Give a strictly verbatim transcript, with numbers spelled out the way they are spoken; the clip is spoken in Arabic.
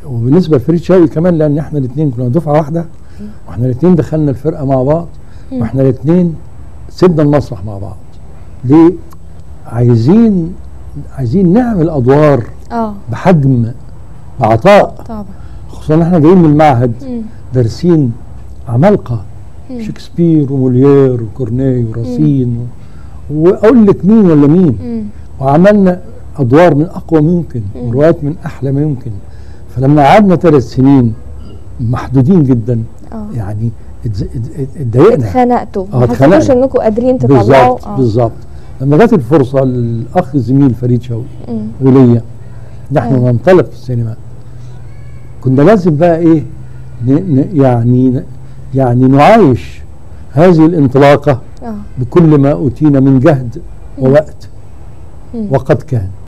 وبالنسبه لفريد شوقي كمان، لان احنا الاثنين كنا دفعه واحده، واحنا الاثنين دخلنا الفرقه مع بعض، واحنا الاثنين سيبنا المسرح مع بعض. ليه؟ عايزين عايزين نعمل ادوار اه بحجم، بعطاء، طبعا، خصوصا احنا جايين من المعهد مم. دارسين عمالقه، مم. شكسبير وموليير وكورني وراسين و... واقول لك مين ولا مين. مم. وعملنا ادوار من اقوى ممكن، وروايات من احلى ممكن. فلما قعدنا ثلاث سنين محدودين جدا، اه يعني اتز- ات- اتضايقنا. اتخنقتوا، اه ما اتخنقنا. حسيتوش انكم قادرين تطلعوا. بالظبط اه بالظبط. لما جت الفرصه للاخ الزميل فريد شوقي مم. وليا نحن أيوة. ننطلق في السينما، كنا لازم بقى ايه، ن ن يعني ن يعني نعايش هذه الانطلاقه اه بكل ما اوتينا من جهد مم. ووقت، مم. وقد كان.